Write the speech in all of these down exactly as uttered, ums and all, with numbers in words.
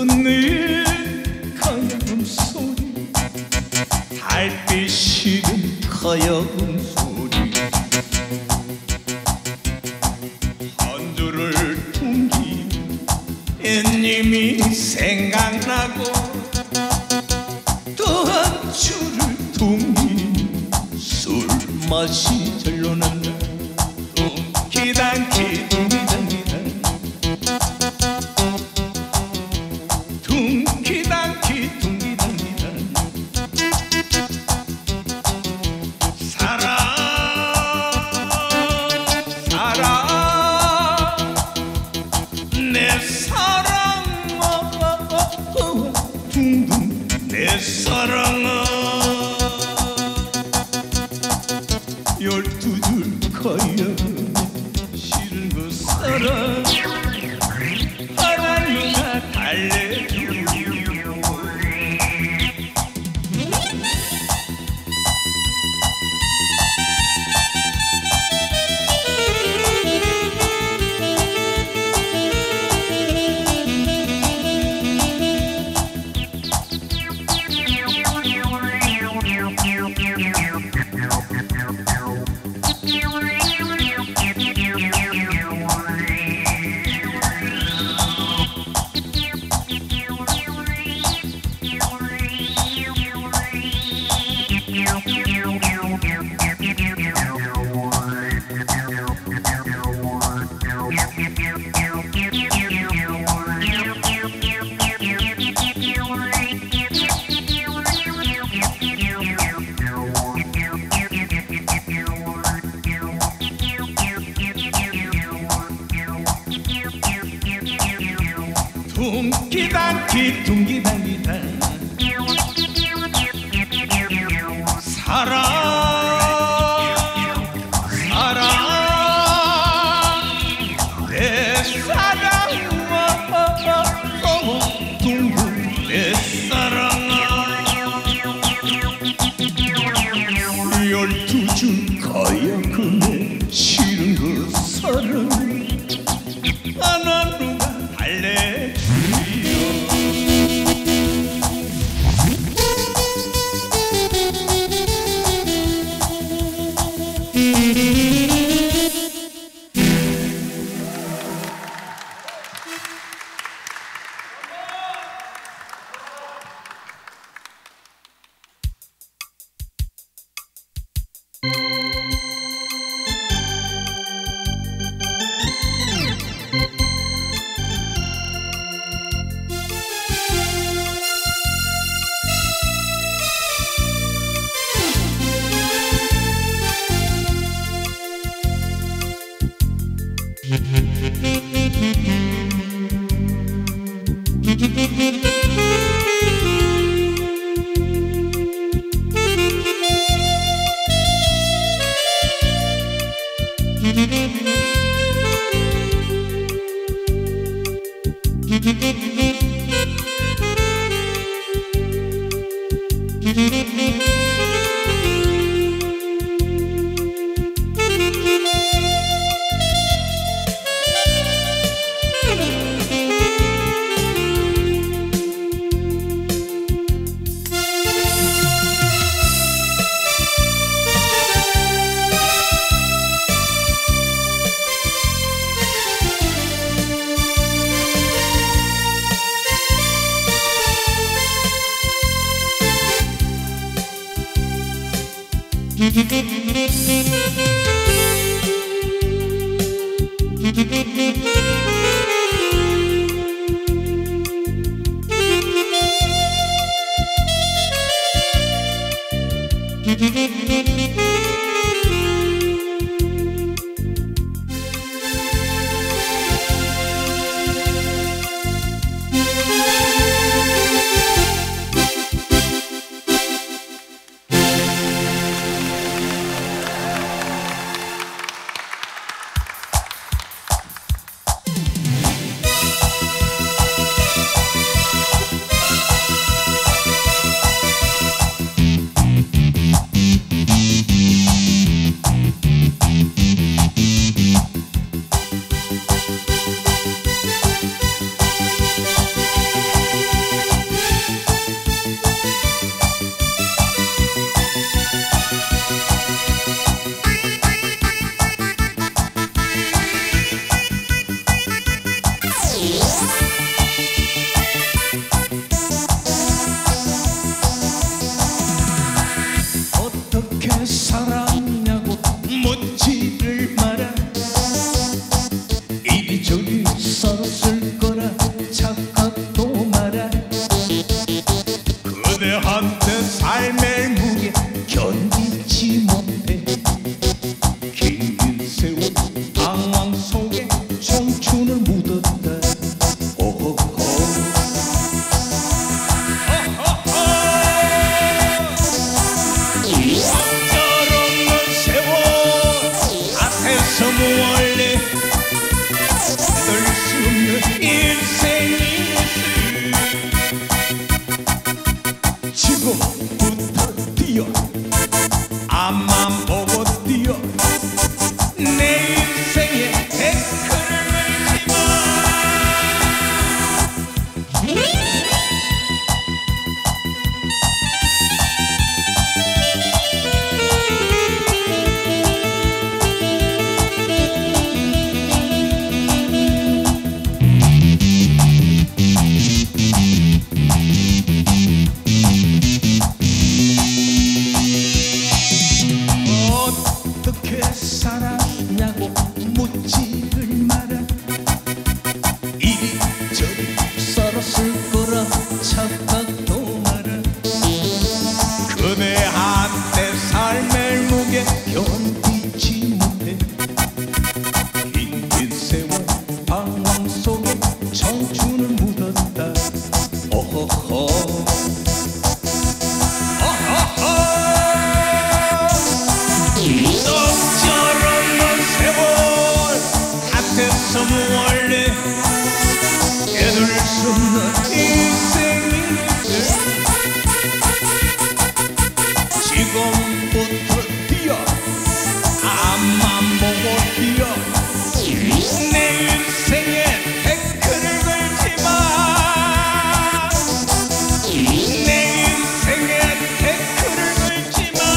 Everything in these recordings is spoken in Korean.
듣는 가여움 소리, 달빛 식은 가여움 소리, 한 줄을 둥기면 옛님이 생각나고 또 한 줄을 둥기면 술 맛이 절로 난다. 둥기단기 둥기단기단 둥기단기 둥기단기단 사랑 사랑 내 사랑아 둥둥 내 사랑아 열두 줄 가야 싫은 그 사랑 하나님과 달래. 둥기단기 둥기단기단 사랑 사랑 내 사랑아 둥둥 내 사랑아 열두 줄 가야 그네 싫은 그 사랑 하나로가 달래. 호호호 썩처럼 넌 세월 탓해서 무얼래 깨둘 수 없는 인생인데 지금부터 뛰어 앞만 보고 뛰어 내 인생에 태클을 걸지마 내 인생에 태클을 걸지마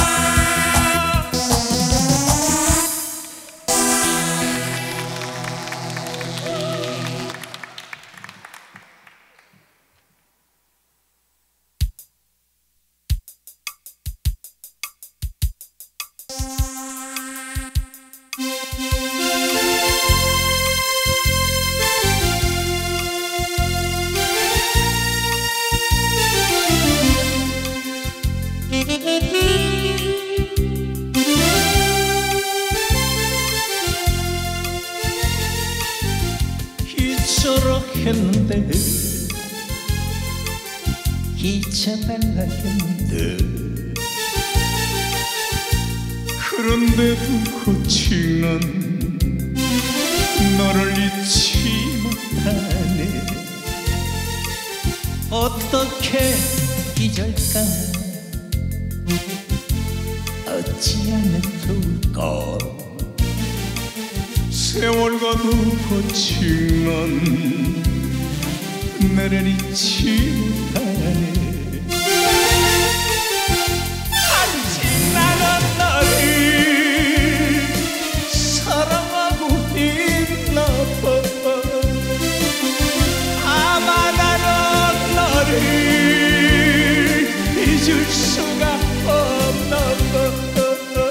잊으려 했는데 잊혀달라 했는데 그런데도 고치는 너를 잊지 못하네 어떻게 잊을까 어찌하면 좋을까 세월과도 거치는 나를 잊지 못하네 한치 나간 나를 사랑하고 있나 봐 아마 나는 너를 잊을 수가 없나 봐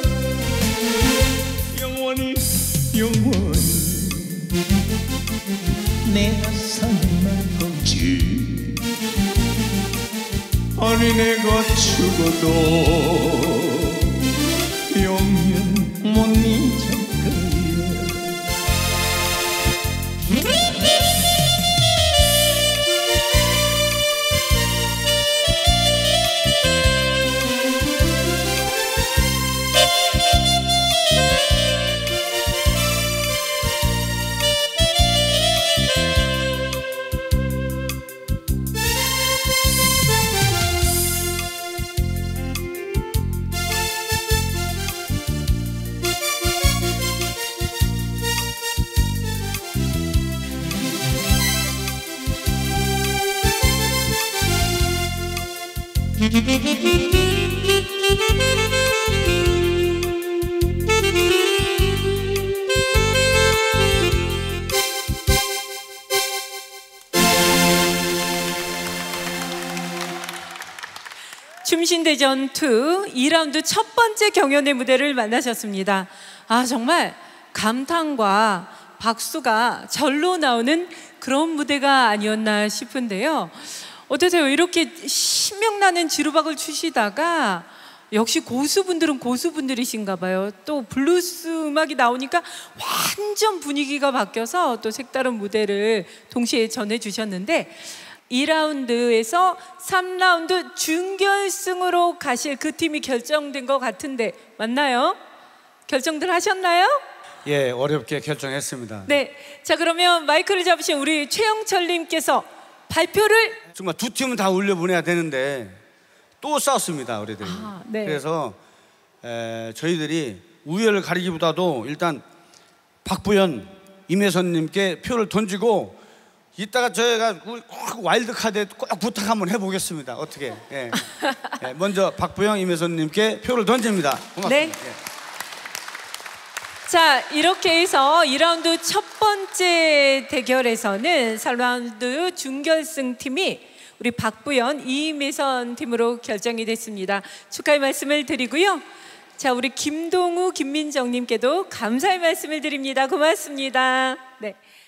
영원히 영원히 내가 사는 거지 아니 내가 죽어도 영영 못 잊을 거야 춤신대전 이 이 라운드 첫 번째 경연의 무대를 만나셨습니다. 아 정말 감탄과 박수가 절로 나오는 그런 무대가 아니었나 싶은데요. 어떠세요? 이렇게 신명나는 지루박을 추시다가 역시 고수분들은 고수분들이신가 봐요. 또 블루스 음악이 나오니까 완전 분위기가 바뀌어서 또 색다른 무대를 동시에 전해주셨는데 이 라운드에서 삼 라운드 준결승으로 가실 그 팀이 결정된 것 같은데 맞나요? 결정들 하셨나요? 예, 어렵게 결정했습니다. 네, 자 그러면 마이크를 잡으신 우리 최영철님께서 발표를 정말 두 팀은 다 올려보내야 되는데 또 싸웠습니다, 우리들이. 아, 네. 그래서 에, 저희들이 우열을 가리기보다도 일단 박부연, 임혜선님께 표를 던지고 이따가 저희가 꼭 와일드카드에 꼭 부탁 한번 해보겠습니다. 어떻게? 예. 예, 먼저 박부영, 임혜선님께 표를 던집니다. 고맙습니다. 네. 예. 자 이렇게 해서 이 라운드 첫 번째 대결에서는 삼 라운드 준결승 팀이 우리 박부연, 이임혜선 팀으로 결정이 됐습니다. 축하의 말씀을 드리고요. 자 우리 김동우, 김민정님께도 감사의 말씀을 드립니다. 고맙습니다. 네.